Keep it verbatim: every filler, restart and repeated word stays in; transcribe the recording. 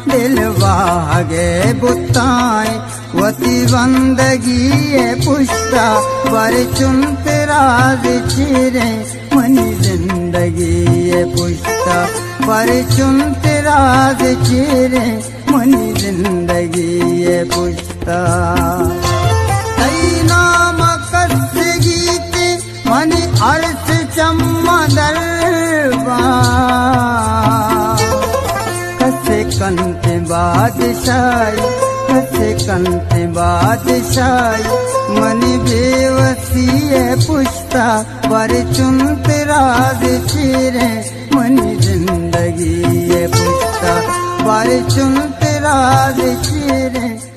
दिल वागे बुताए वती बंदगी पुष्टा पर चुनत राज चिरे मनी जिंदगी पुष्टा पर चुनत राज चिरे मनी जिंदगी पुष्टा नाम कस गीत मनी अर्थ चम्मा दरबा कसे कंते बादशाही कसे कंते बादशाही मनी बेवसी पुष्टा पर चुनत राज चिरे मनी जिंदगी पुष्टा पर चुनत राज चिरे